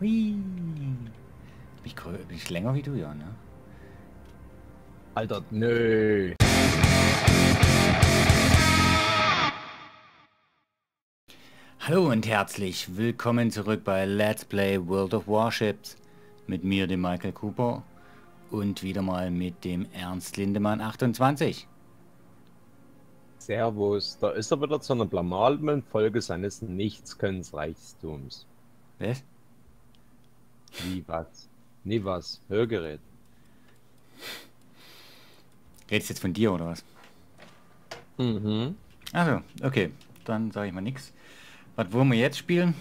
Hui. Bin ich länger wie du, ja, ne? Alter, nö. Hallo und herzlich willkommen zurück bei Let's Play World of Warships. Mit mir, dem Michael Cooper. Und wieder mal mit dem Ernst Lindemann 28. Servus, da ist er wieder zu einer blamablen Folge seines Nichtskönnens-Reichtums. Was? Wie was? Nie was. Hörgerät. Redest du jetzt von dir oder was? Mhm. Achso, okay. Dann sage ich mal nix. Was wollen wir jetzt spielen?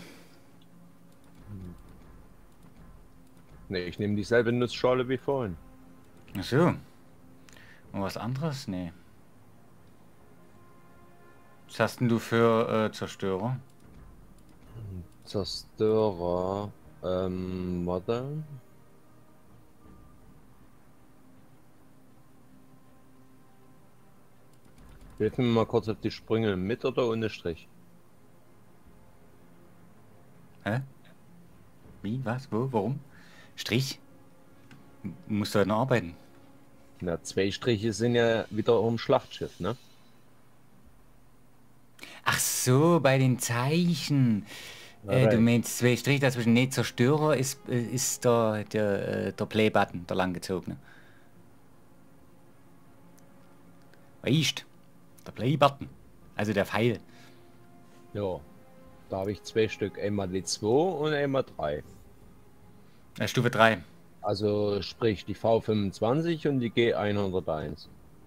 Ne, ich nehme dieselbe Nussschale wie vorhin. Achso. Und was anderes? Nee. Was hast denn du für Zerstörer? Zerstörer. Warte. Hilf mir mal kurz auf die Sprünge. Mit oder ohne Strich? Hä? Wie? Was? Wo? Warum? Strich? Musst du halt noch arbeiten. Na, 2 Striche sind ja wieder im Schlachtschiff, ne? Ach so, bei den Zeichen. Du Right. meinst zwei Striche dazwischen. Nee, Zerstörer ist der Play-Button, der langgezogene. Weißt? Der Play-Button. Also der Pfeil. Ja, da habe ich 2 Stück. Einmal die 2 und einmal 3. Stufe 3. Also sprich die V25 und die G101.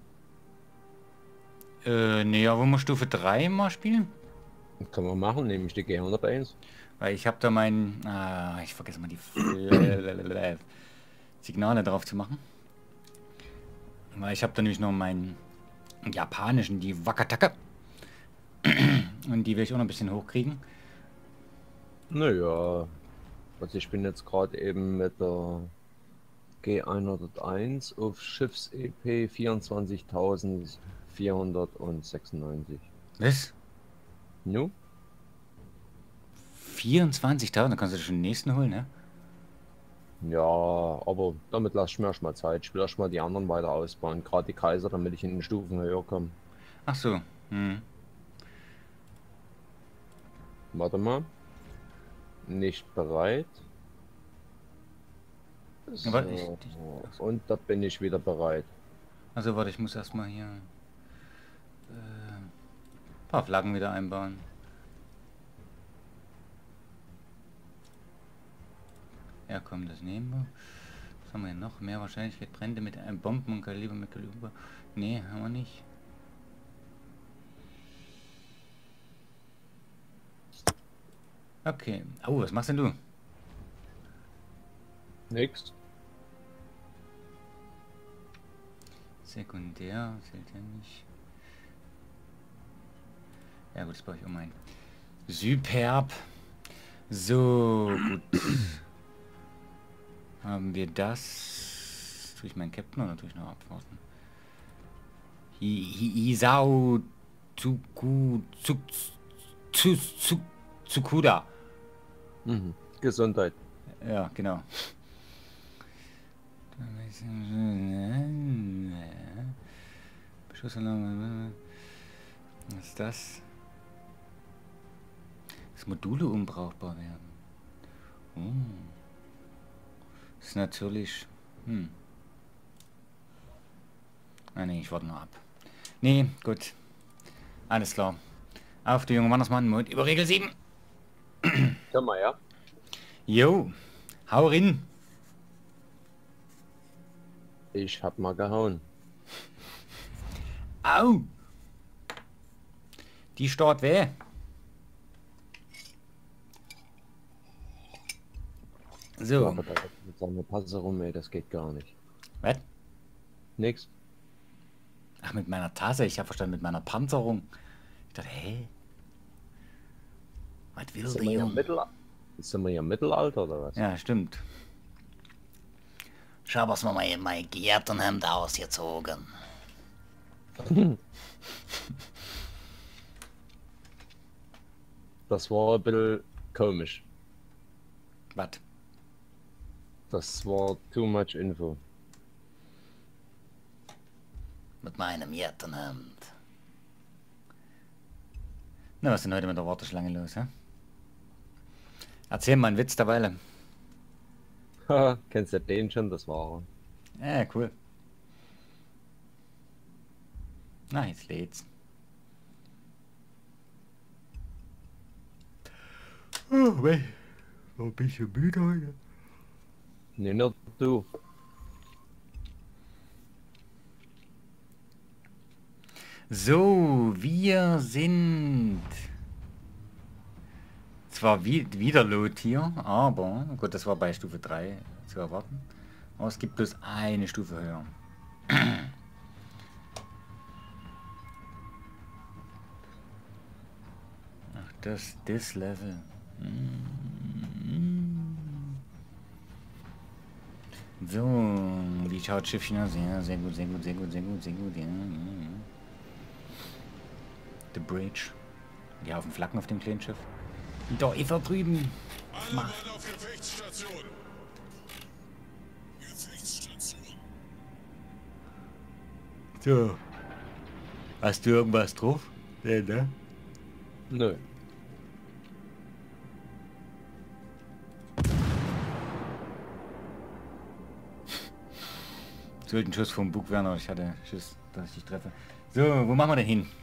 Nee, ja, wollen wir Stufe 3 mal spielen? Können wir machen, nämlich die G101. Weil ich habe da ich vergesse mal die Signale drauf zu machen. Weil ich habe da nämlich noch meinen japanischen, die Wakataka. Und die will ich auch noch ein bisschen hochkriegen. Naja, also ich bin jetzt gerade eben mit der G101 auf Schiffs-EP 24.496. Was? Nu? 24.000? Dann kannst du dir schon den nächsten holen, ne? Ja, aber damit lass ich mir erstmal Zeit. Ich will erstmal die anderen weiter ausbauen, gerade die Kaiser, damit ich in den Stufen höher komme. Ach so. Hm. Warte mal. Nicht bereit. Aber So, und da bin ich wieder bereit. also warte, ich muss erstmal hier ein paar Flaggen wieder einbauen. Ja, komm, das nehmen wir. Was haben wir hier noch? Mehr Wahrscheinlichkeit Brände mit einem Bomben und Kaliber mit Kaliber. Nee, haben wir nicht. Okay. Oh, was machst denn du? Nix. Sekundär, zählt ja nicht. Ja gut, das brauche ich um ein. Superb. So, gut. Haben wir das? Tue ich meinen Captain oder tue ich noch abwarten? Isao Tsukuda. Mhm. Gesundheit. Ja, genau. Beschussalarm. Was ist das? Dass Module unbrauchbar werden. Das ist natürlich... Ah ne, ich warte noch ab. Nee, gut. Alles klar. Auf die junge Wandersmann, Mut über Regel 7. Können wir, ja? Jo, hau rein. Ich hab mal gehauen. Au. Die steht weh. Ja, So. aber da mit seiner Passe rum, ey, das geht gar nicht. Was? Nix. Ach, mit meiner Tasse. Ich habe verstanden, mit meiner Panzerung. Ich dachte, hä? Was will Sind der wir hier im Junge? Sind wir hier im Mittelalter oder was? Ja, stimmt. Schau, was wir mal mein Gärtenhemd ausgezogen. Das war ein bisschen komisch. Was? Das war too much info. Mit meinem Jettenhemd. Na, was ist denn heute mit der Warteschlange los, hä? Erzähl mal einen Witz derweil. Haha, kennst du den schon? Das war er. Ja, cool. Na, jetzt lädt's. Oh, weh. War ein bisschen müde heute. Nee, nicht du. So, wir sind zwar wieder Lot hier, aber gut, das war bei Stufe 3 zu erwarten. Aber es gibt bloß eine Stufe höher. Ach, das Level. So, wie schaut Schiffchen aus? Ja, sehr gut, sehr gut, sehr gut, sehr gut, sehr gut. Ja, ja, ja. The Bridge. Die Haufen Flaggen auf dem kleinen Schiff. Und da Eva drüben. Alle Mann auf Gefechtsstation. Gefechtsstation. So. Hast du irgendwas drauf? Nee, ne? Nö. So ein Schuss vom Bugwerner. Ich hatte Schiss, dass ich dich treffe. So, wo machen wir denn hin?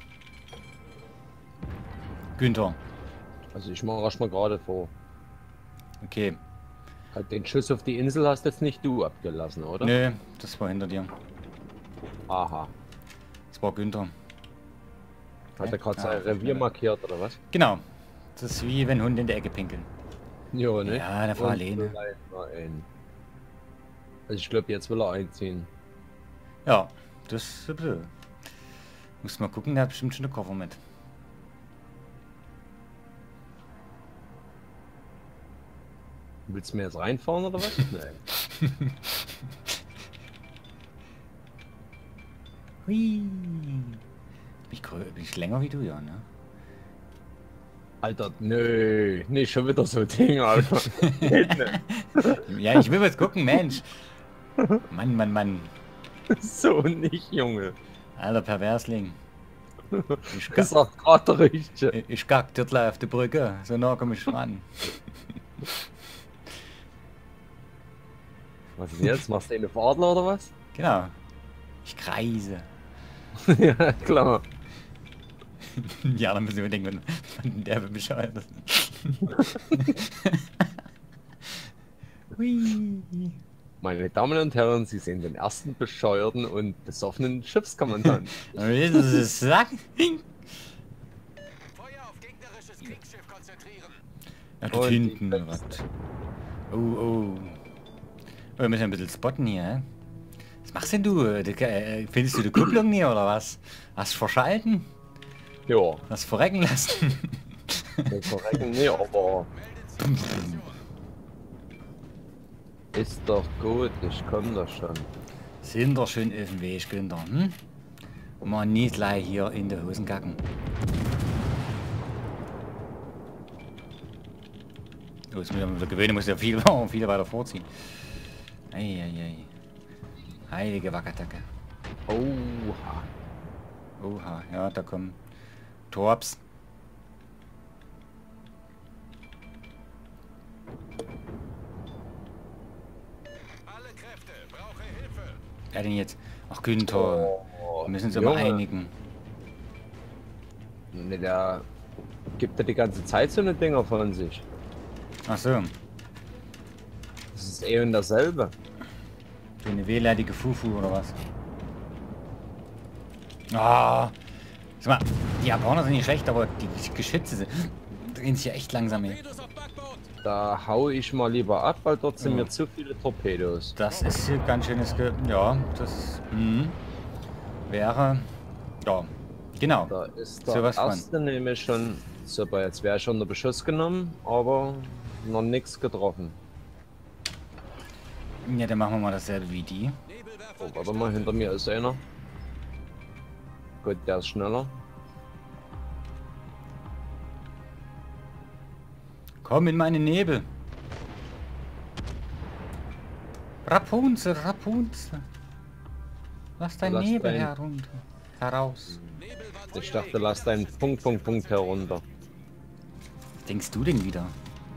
Günther. Also ich mache erst mal gerade vor. Okay. Den Schuss auf die Insel hast jetzt nicht du abgelassen, oder? Nö, das war hinter dir. Aha. Das war Günther. Hat er gerade Ja, sein Revier markiert, oder was? Genau. Das ist wie wenn Hunde in der Ecke pinkeln. Ja, ne? Ja, der war alleine. Also ich glaube, jetzt will er einziehen. Ja, das muss mal gucken, der hat bestimmt schon eine Koffer mit. Willst du mir jetzt reinfahren, oder was? Nein. Hui. Bin ich länger wie du, ja, ne? Alter, nö, nicht schon wieder so Ding, Alter. Geht nicht. Ja, ich will was gucken, Mensch. Mann, Mann, Mann. So nicht, Junge. Alter Perversling. Das sagt gerade der Richtige. Ich gack dort auf die Brücke. So nah komm ich ran. Was ist jetzt? Machst du eine Adler oder was? Genau. Ich kreise. Ja, klar. Ja, dann müssen wir denken, wenn der bescheuert ist. Hui. Meine Damen und Herren, Sie sehen den ersten bescheuerten und besoffenen Schiffskommandant. Willst du das sagen? Feuer auf gegnerisches Kriegsschiff konzentrieren. Ja, dort Und hinten. die Was? Oh, oh. Wir müssen ein bisschen spotten hier, hä? Was machst denn du? Findest du die Kupplung nie oder was? Hast du verschalten? Ja, Hast du verrecken lassen? wir verrecken nicht, aber ist doch gut, ich komm doch schon. Sind doch schön auf dem Weg, Günther, hm? Mal nicht gleich hier in die Hosen kacken. Oh, jetzt muss ich wieder gewöhnen, muss ja viel weiter vorziehen. Eieiei. Heilige Wackatacke. Oha. Oha, ja, da kommen Torps. Alle Kräfte, brauche Hilfe. Wer denn jetzt? Ach, Günther. Oh, Wir müssen uns aber Junge. einigen. Ne, der gibt ja die ganze Zeit so eine Dinger von sich. Ach so. Das ist eh und dasselbe. Eine wehleidige Fufu oder was? Ah. Sag mal, die Japaner sind nicht schlecht, aber die Geschütze sind, drehen sich ja echt langsam hin. Torpedos auf Backbord. Da hau ich mal lieber ab, weil dort sind Ja. mir zu viele Torpedos. Das ist hier ganz schönes ja, das wäre, ja, genau. Da ist So der was von. erste nämlich schon, super, jetzt wäre schon der Beschuss genommen, aber noch nichts getroffen. Ja, dann machen wir mal dasselbe wie die. Nebelwerfer Oh, warte mal, hinter mir ist einer. Gut, der ist schneller. Komm in meine Nebel. Rapunzel, Rapunzel. Lass dein Lass Nebel dein- herunter. Heraus. Ich dachte, lass deinen Punkt herunter. Was denkst du denn wieder?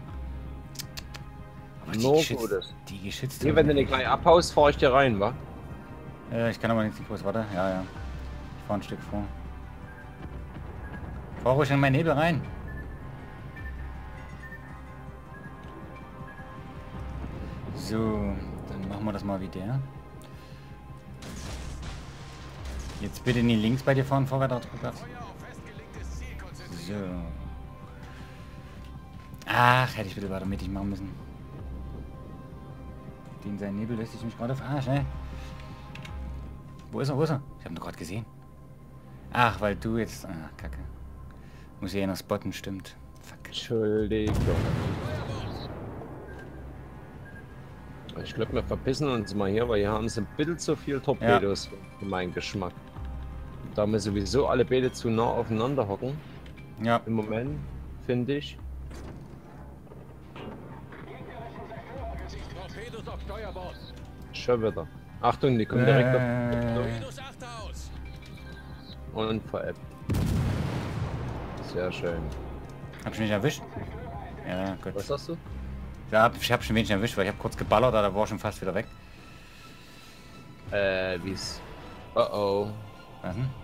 Aber Nur Gutes. die Geschütze. Hier, wenn du nicht gleich abhaust, fahr ich dir rein, wa? Ich kann aber nicht groß, warte. Ja, ja. Ich fahr ein Stück vor. Fahr ruhig in meinen Nebel rein. So, dann machen wir das mal wie der. Jetzt bitte nie links bei dir fahren, vorwärts oder rückwärts. Feuer auf festgelegtes Ziel konzentrieren. So. Ach, hätte ich bitte weiter mittig machen müssen. Den sein Nebel lässt sich mich gerade verarschen, ne? Wo ist er, wo ist er? Ich habe ihn doch gerade gesehen. Ach, weil du jetzt... Ach, Kacke. Muss ich ja noch spotten, stimmt. Fuck. Entschuldigung. Ich glaube, wir verpissen uns mal hier, weil hier haben sie ein bisschen zu viel Torpedos für meinen Geschmack. Da wir sowieso alle Beete zu nah aufeinander hocken, Ja, im Moment, finde ich. Torpedos auf Steuerbord. Schon wieder. Achtung, die kommen direkt auf Torpedos Achterhaus. und veräppt. Sehr schön. hab ich mich erwischt? Ja, gut. Was hast du? Ja, ich hab schon wenig erwischt, weil ich hab kurz geballert, aber da war schon fast wieder weg. Wie's? Oh oh. Was denn?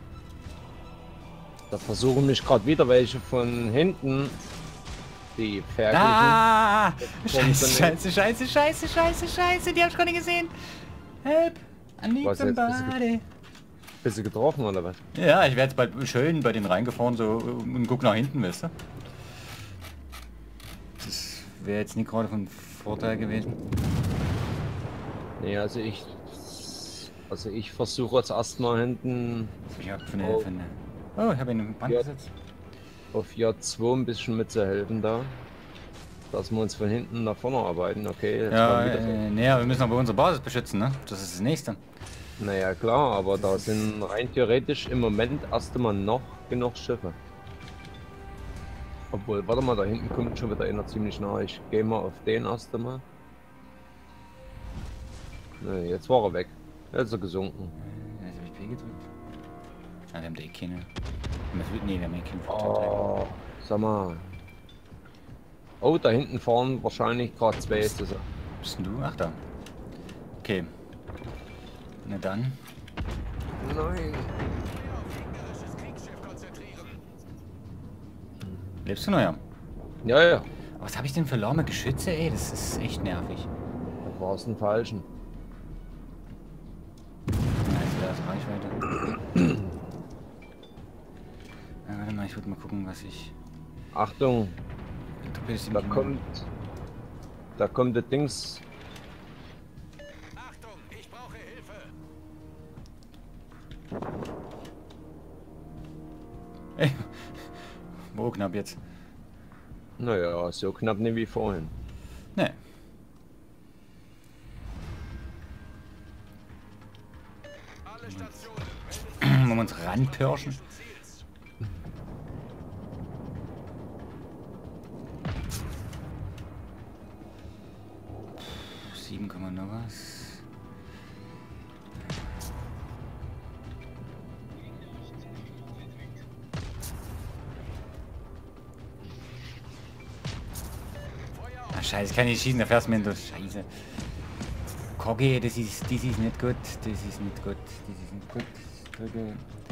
Da versuchen mich gerade wieder welche von hinten. Die Ferkel. Ah! Scheiße, Scheiße, die hab ich gar nicht gesehen. Help! I need Was jetzt? somebody. Bist du getroffen oder was? Ja, ich werde jetzt bald schön bei denen reingefahren so und guck nach hinten, weißt du? Das wäre jetzt nicht gerade von Vorteil gewesen. Nee, also ich versuche jetzt erstmal hinten Ich hab für eine, Oh, ich habe ihn im Band Ja. gesetzt. auf J2 ein bisschen mitzuhelfen da. Dass wir uns von hinten nach vorne arbeiten, okay. Jetzt Ja, kommen wieder so- nee, aber wir müssen aber unsere Basis beschützen, ne? Das ist das Nächste. Naja klar, aber da sind rein theoretisch im Moment erst einmal noch genug Schiffe. Obwohl, warte mal, da hinten kommt schon wieder einer ziemlich nah. Ich gehe mal auf den erst einmal. Nee, jetzt war er weg. Jetzt ist er gesunken. Jetzt habe ich P gedrückt. Ah, wir haben da eh keine. Nee, wir haben eh keinen Vorteil. Oh, sag mal. Oh, da hinten fahren wahrscheinlich gerade zwei. Ist das. Bist denn du? Ach, da. Okay. Na dann. Nein. Feuer auf gegnerisches Kriegsschiff konzentrieren. Lebst du noch, ja? Ja, ja. Aber was habe ich denn für lahme Geschütze, ey? Das ist echt nervig. Da war es ein falschen. Ja, jetzt wäre das Reichweite. Warte mal, ich würde mal gucken, was ich... Achtung, Torpedos da sind- kommt das Dings. Achtung, ich brauche Hilfe. Ey, wo knapp jetzt? Naja, so knapp nicht wie vorhin. Ne. Alle Stationen. Wollen wir uns ranpirschen? Ziels. 7, noch was. Ah, Scheiße, ich kann nicht schießen, da fährst du mir durch. Scheiße. Kogge, das ist nicht gut. Das ist nicht gut. Das ist nicht gut. Drücke.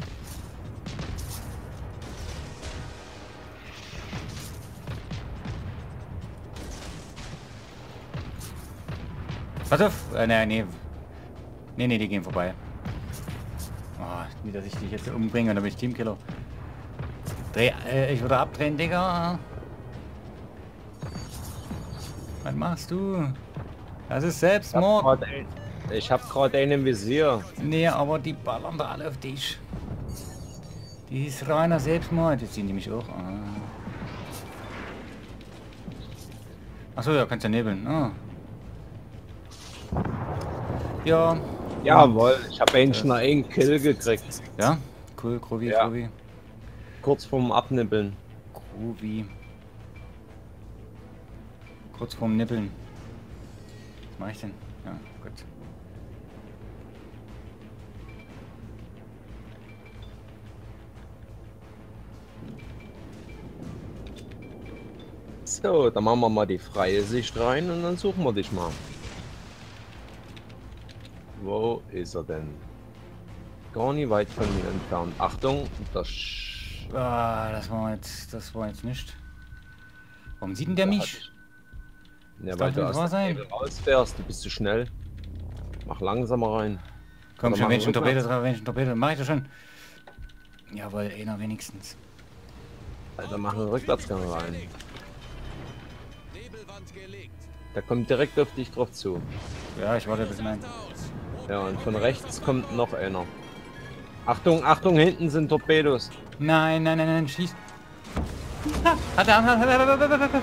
Pass auf! Nee. Nee, die gehen vorbei. Oh, nicht, dass ich dich jetzt umbringe und dann bin ich Teamkiller. Ich würde abdrehen, Digga. Was machst du? Das ist Selbstmord. Ich hab gerade einen im Visier. Nee, aber die ballern da alle auf dich. Die ist reiner Selbstmord. Jetzt ziehen die mich auch. Achso, ja, kannst ja nebeln. Ah. Ja. Jawohl, ich habe eigentlich noch einen Kill gekriegt. Ja? Cool, Groovy, Ja. Groovy. Kurz vorm Abnippeln. Groovy. Kurz vorm Nippeln. Was mach ich denn? Ja, gut. So, dann machen wir mal die freie Sicht rein und dann suchen wir dich mal. Wo ist er denn? Gar nicht weit von mir entfernt. Achtung, Das war jetzt nicht. Warum sieht denn der mich? Ja, Das weil darf du nicht aus wahr der sein. Nebel rausfährst, du bist zu schnell. Mach langsamer rein. Komm Oder schon, machen wenn ich ein Torpedo rückwärts. drauf, wenn ich ein Torpedo, mach ich das schon. Jawohl, einer wenigstens. Alter, mach einen Rückwärtsgang rein. Nebelwand gelegt. Der kommt direkt auf dich drauf zu. Ja, ich warte bis mein. Aus. Ja, und von rechts kommt noch einer. Achtung, Achtung, hinten sind Torpedos. Nein, nein, nein, nein, schieß. Hat er.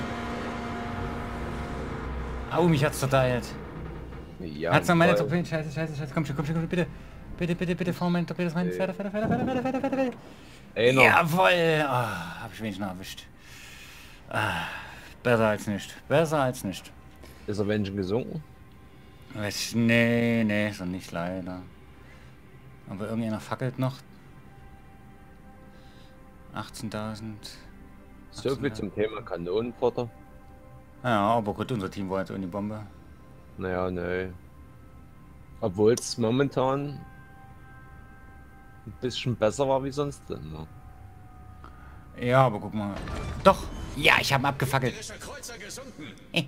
Au, mich hat's verteilt. Ja, Hat's noch meine voll. Torpedos? Scheiße, komm schon, bitte. Bitte, fahr meine Torpedos rein. Fährt. Einer. Jawohl! Ah, hab ich wenigstens noch erwischt. Ah, besser als nicht. Ist er Menschen gesunken? Nee, so nicht leider. Aber irgendeiner fackelt noch. 18.000. So viel zum Thema Kanonenfutter. Ja, aber gut, unser Team war jetzt ohne Bombe. Naja, nö. Obwohl es momentan ein bisschen besser war wie sonst. Ne? Ja, aber guck mal. Doch! Ja, ich habe ihn abgefackelt. Gegnerischer Kreuzer gesunken.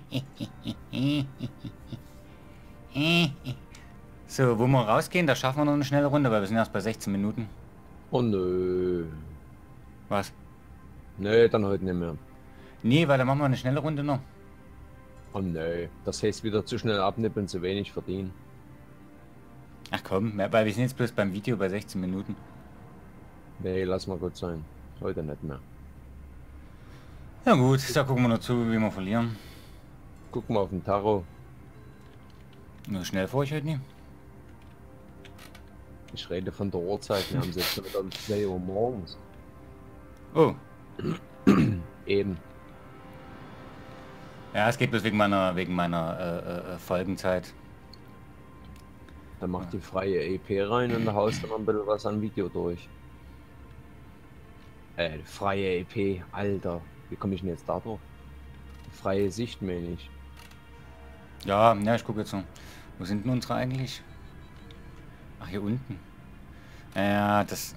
So, wo wir rausgehen, da schaffen wir noch eine schnelle Runde, weil wir sind erst bei 16 Minuten. Oh nö. Was? Nö, dann heute nicht mehr. Nee, weil da machen wir eine schnelle Runde noch. Oh nö. Das heißt wieder zu schnell abnippeln, zu wenig verdienen. Ach komm, weil wir sind jetzt bloß beim Video bei 16 Minuten. Nee, lass mal gut sein. Heute nicht mehr. Ja gut, da gucken wir noch zu, wie wir verlieren. Guck mal auf den Tarot. Nur schnell vor ich heute nie. Ich rede von der Uhrzeit. Wir haben es jetzt schon wieder um 2 Uhr morgens. Oh, Eben. ja, es geht bloß wegen meiner Folgenzeit. Dann macht die freie EP rein und da haust du noch ein bisschen was an Video durch. Freie EP, Alter. Wie komme ich denn jetzt da drauf? Freie Sicht meine ich. Ja, ich gucke jetzt so. Wo sind denn unsere eigentlich? Ach, hier unten. Ja, das...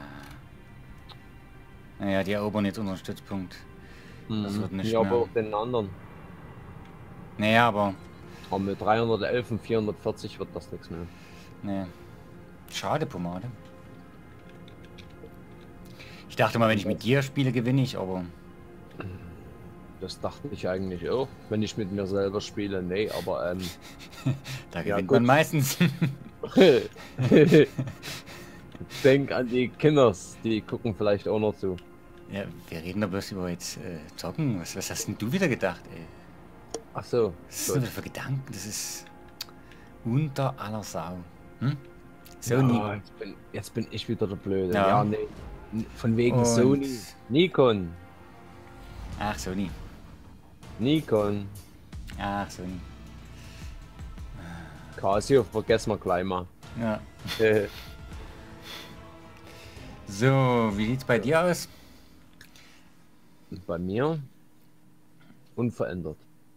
Naja, die erobern jetzt unseren Stützpunkt. Das wird nicht Ja, aber mehr. auch den anderen. Naja, aber... Aber mit 311 und 440 wird das nichts mehr. Nee. Schade, Pomade. Ich dachte mal, wenn ich mit dir spiele, gewinne ich, aber... Das dachte ich eigentlich auch, wenn ich mit mir selber spiele. Nee, aber Da Ja, gewinnt gut. man meistens. denk an die Kinders, die gucken vielleicht auch noch zu. Ja, wir reden doch bloß über jetzt zocken. Was hast denn du wieder gedacht, ey? Ach so. Was ist denn das für Gedanken? Das ist unter aller Sau. Hm? So Ja, jetzt bin ich wieder der Blöde. Ja. Ja, nee. Von wegen Und- Sony. Nikon. Ach, Sony. Nikon. Ach, Sony. Casio vergessen wir gleich mal. Ja. So, wie sieht's bei dir aus? Bei mir unverändert.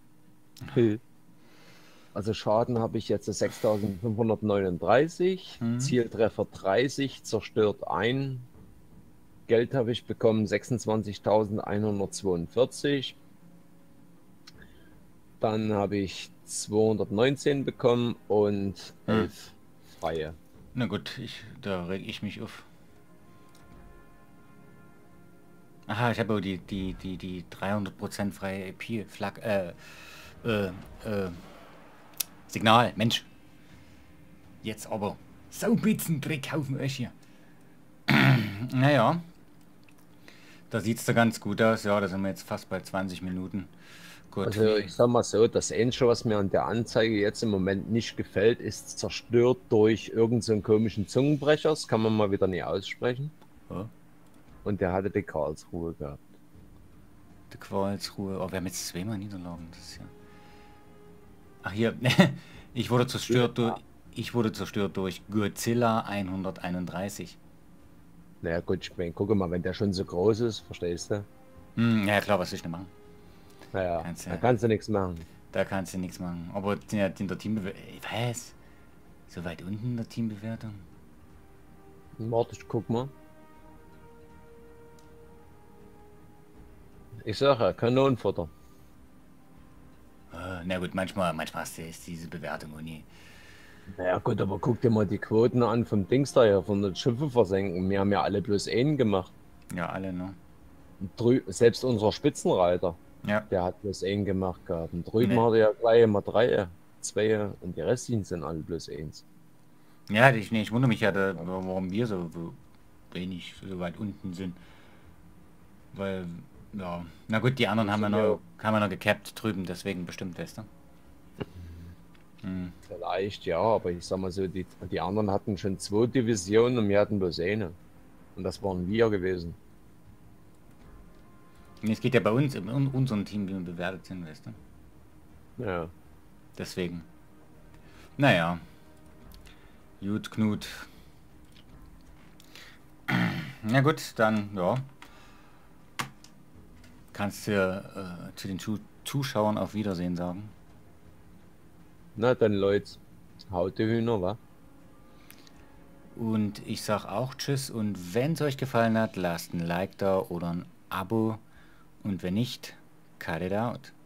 Also Schaden habe ich jetzt 6.539, Zieltreffer 30, zerstört 1. Geld habe ich bekommen 26.142. Dann habe ich 219 bekommen und 11 freie. Na gut, da reg ich mich auf. Aha, ich habe auch die 300% freie EP Flak Signal, Mensch. Jetzt aber Saubitzen-Dreck auf dem Ösch hier. Naja. Da sieht's da ganz gut aus. Ja, da sind wir jetzt fast bei 20 Minuten. Gut. Also ich sag mal so, das Einzige, was mir an der Anzeige jetzt im Moment nicht gefällt, ist zerstört durch irgendeinen so einen komischen Zungenbrecher. Das kann man mal wieder nicht aussprechen. Ja, Und der hatte die Karlsruhe gehabt. die Qualsruhe. Oh, wir haben jetzt zweimal Niederlagen. Das ist ja... Ach hier, Ich wurde zerstört durch Godzilla 131. Naja gut, ich meine, guck mal, wenn der schon so groß ist, verstehst du? Ja klar, was soll ich denn machen? Naja, Kannst da ja, kannst du nichts machen. da kannst du nichts machen. Aber in der Teambewertung. Was? So weit unten in der Teambewertung? Warte, ich guck mal. Ich sage ja, Kanonenfutter. Na gut, manchmal ist diese Bewertung Uni. Naja gut, aber guck dir mal die Quoten an vom Dings da hier, von den Schiffen versenken. Wir haben ja alle bloß einen gemacht. Ja, alle, ne? Selbst unser Spitzenreiter, Ja. der hat bloß einen gemacht gehabt. Und drüben Nee. hat er ja gleich mal 3, 2 und die restlichen sind alle bloß 1. Ja, ich wundere mich ja, warum wir so wenig, so weit unten sind. Weil, ja, na gut, die anderen haben wir noch gecapped drüben, deswegen bestimmt, weißt du? Vielleicht, ja, aber ich sag mal so, die anderen hatten schon 2 Divisionen und wir hatten bloß eine. Und das waren wir gewesen. Und es geht ja bei uns, in unserem Team, wie wir bewertet sind, weißt du? Ja. Deswegen. Naja. Gut, Knut. Na gut, dann, ja. Kannst du zu den Zuschauern auf Wiedersehen sagen. Na dann Leute, haut die Hühner, wa? Und ich sag auch Tschüss und wenn es euch gefallen hat, lasst ein Like da oder ein Abo und wenn nicht, cut it out.